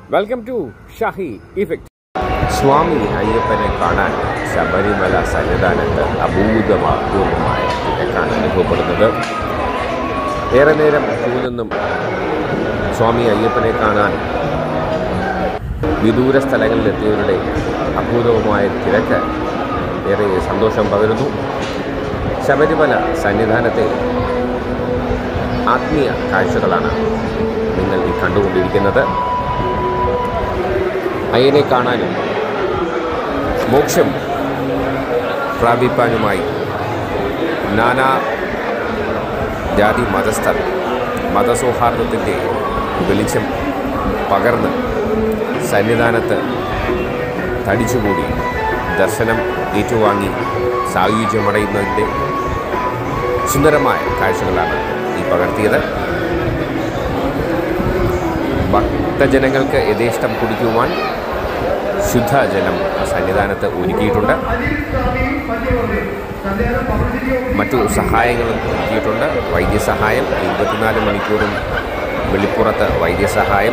Welcome to Shahi effect. Swami അയ്യപ്പനെ കാണാൻ ശബരിമല സന്നിധാനത്ത് അഭൂതപൂർവമായ തിരക്കാണ് അനുഭവപ്പെടുന്നത്. ഏറെ നേരം ക്യൂ നിന്നും സ്വാമി അയ്യപ്പനെ കാണാൻ വിദൂര സ്ഥലങ്ങളിലെത്തിയവരുടെ അഭൂതമായ തിരക്ക് ഏറെ സന്തോഷം പകരുന്നു. ശബരിമല സന്നിധാനത്തെ ആത്മീയ കാഴ്ചകളാണ് നിങ്ങൾ ഈ കണ്ടുകൊണ്ടിരിക്കുന്നത്. അയ്യനെ കാണാനും മോക്ഷം പ്രാപിപ്പാനുമായി നാനാ ജാതി മതസ്ഥർ മതസൗഹാർദ്ദത്തിൻ്റെ വെളിച്ചം പകർന്ന് സന്നിധാനത്ത് തടിച്ചുകൂടി ദർശനം ഏറ്റുവാങ്ങി സായുജ്യമടയുന്നതിൻ്റെ സുന്ദരമായ കാഴ്ചകളാണ് ഈ പകർത്തിയത്. ഭക്തജനങ്ങൾക്ക് യഥേഷ്ടം കുടിക്കുവാൻ ശുദ്ധജലം സന്നിധാനത്ത് ഒരുക്കിയിട്ടുണ്ട്. മറ്റു സഹായങ്ങളും ഒരുക്കിയിട്ടുണ്ട്. വൈദ്യസഹായം 24 മണിക്കൂറും വെളിപ്പുറത്ത് വൈദ്യസഹായം,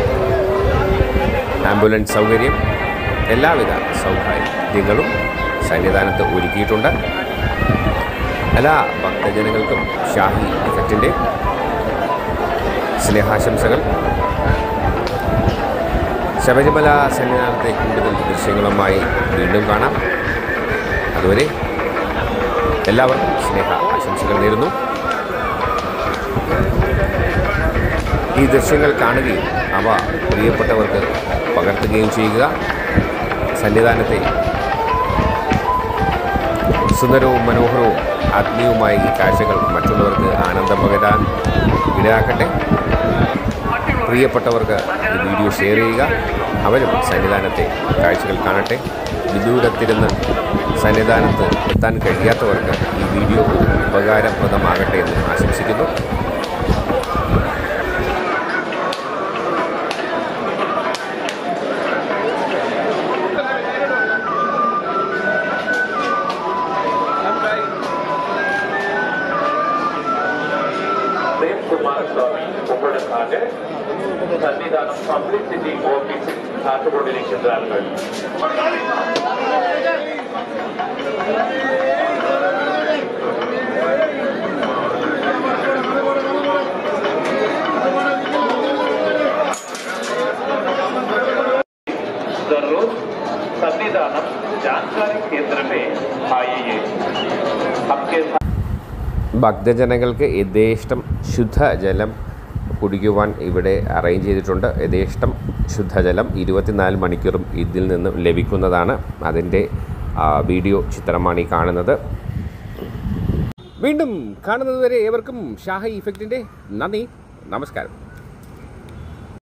ആംബുലൻസ് സൗകര്യം, എല്ലാവിധ സൗകര്യങ്ങളും സന്നിധാനത്ത് ഒരുക്കിയിട്ടുണ്ട്. എല്ലാ ഭക്തജനങ്ങൾക്കും ഷാഹി ഇഫക്റ്റിൻ്റെ സ്നേഹാശംസകൾ. ശബരിമല സന്നിധാനത്തെ കൂടുതൽ ദൃശ്യങ്ങളുമായി വീണ്ടും കാണാം. അതുവരെ എല്ലാവർക്കും സ്നേഹ ആശംസകൾ നേരുന്നു. ഈ ദൃശ്യങ്ങൾ കാണുകയും അവ പ്രിയപ്പെട്ടവർക്ക് പകർത്തുകയും ചെയ്യുക. സന്നിധാനത്തെ സുന്ദരവും മനോഹരവും ആത്മീയവുമായ ഈ കാഴ്ചകൾ മറ്റുള്ളവർക്ക് ആനന്ദം പകരാൻ ഇടയാക്കട്ടെ. പ്രിയപ്പെട്ടവർക്ക് ഈ വീഡിയോ ഷെയർ ചെയ്യുക. അവരും സന്നിധാനത്തെ കാഴ്ചകൾ കാണട്ടെ. വിദൂരത്തിരുന്ന് സന്നിധാനത്ത് എത്താൻ കഴിയാത്തവർക്ക് ഈ വീഡിയോ ഉപകാരപ്രദമാകട്ടെ എന്ന് ആശംസിക്കുന്നു. സന്നിധാനം പബ്ലിസിറ്റി ഓഫീസിൽ കാത്തുകൊണ്ടിരിക്കുന്ന ആളുകൾ जरूर संविधानम जानकारी केंद्र में आइए. आपके ഭക്തജനങ്ങൾക്ക് യഥേഷ്ടം ശുദ്ധജലം കുടിക്കുവാൻ ഇവിടെ അറേഞ്ച് ചെയ്തിട്ടുണ്ട്. യഥേഷ്ടം ശുദ്ധജലം 24 മണിക്കൂറും ഇതിൽ നിന്ന് ലഭിക്കുന്നതാണ്. അതിൻ്റെ വീഡിയോ ചിത്രമാണ് ഈ കാണുന്നത്. വീണ്ടും കാണുന്നതുവരെ ഏവർക്കും ഷാഹി ഇഫക്റ്റിൻ്റെ നന്ദി, നമസ്കാരം.